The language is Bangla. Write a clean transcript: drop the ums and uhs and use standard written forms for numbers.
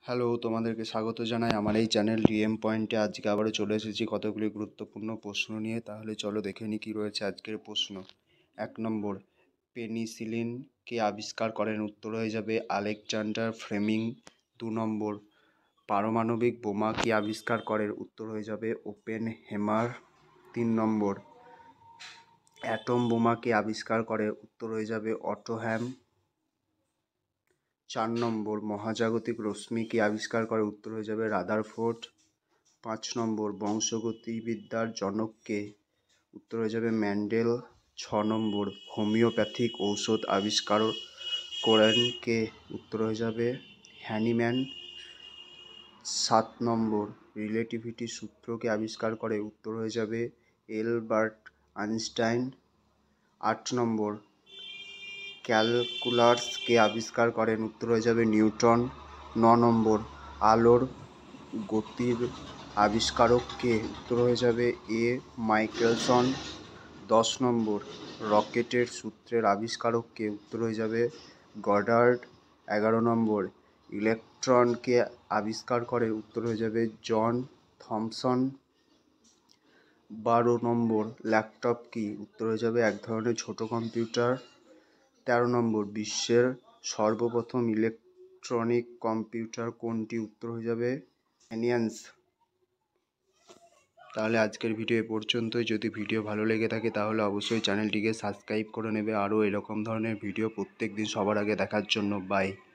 হ্যালো, তোমাদেরকে স্বাগত জানাই আমার এই চ্যানেল ডিএম পয়েন্টে। আজকে আবারও চলে এসেছি কতগুলি গুরুত্বপূর্ণ প্রশ্ন নিয়ে। তাহলে চলো দেখে নিই কী রয়েছে আজকের প্রশ্ন। 1 নম্বর, পেনিসিলিন কে আবিষ্কার করেন? উত্তর হয়ে যাবে আলেকজান্ডার ফ্লেমিং। 2 নম্বর, পারমাণবিক বোমা কে আবিষ্কার করেন? উত্তর হয়ে যাবে ওপেনহেইমার। 3 নম্বর, অ্যাটম বোমা কে আবিষ্কার করে? উত্তর হয়ে যাবে অটো হ্যাম। 4 নম্বর, মহাজাগতিক রশ্মি কে আবিষ্কার করে? উত্তর হয়ে যাবে রাদারফোর্ড। 5 নম্বর, বংশগতিবিদ্যার জনক কে? উত্তর হয়ে যাবে মেন্ডেল। 6 নম্বর, হোমিওপ্যাথিক ঔষধ আবিষ্কার করেন কে? উত্তর হয়ে যাবে হ্যানিম্যান। 7 নম্বর, রিলেটিভিটি সূত্র কে আবিষ্কার করে? উত্তর হয়ে যাবে এলবার্ট আইনস্টাইন। 8 নম্বর, ক্যালকুলাস কে আবিষ্কার করেন? উত্তর হয়ে যাবে নিউটন। 9 নম্বর, আলোর গতির আবিষ্কারক কে? উত্তর হয়ে যাবে মাইকেলসন। 10 নম্বর, রকেটের সূত্রের আবিষ্কারক কে? উত্তর হয়ে যাবে গডার্ড। 11 নম্বর, ইলেকট্রন কে আবিষ্কার করে? উত্তর হয়ে যাবে জন থমসন। 12 নম্বর, ল্যাপটপ কি? উত্তর হয়ে যাবে এক ধরনের ছোট কম্পিউটার। 13 নম্বর, বিশ্বের সর্বপ্রথম ইলেকট্রনিক কম্পিউটার কোনটি? উত্তর হয়ে যাবে অ্যানিয়ান্স। তাহলে আজকের ভিডিও এ পর্যন্তই। যদি ভিডিও ভালো লেগে থাকে তাহলে অবশ্যই চ্যানেলটিকে সাবস্ক্রাইব করে নেবে আরও এরকম ধরনের ভিডিও প্রত্যেক দিন সবার আগে দেখার জন্য। বাই।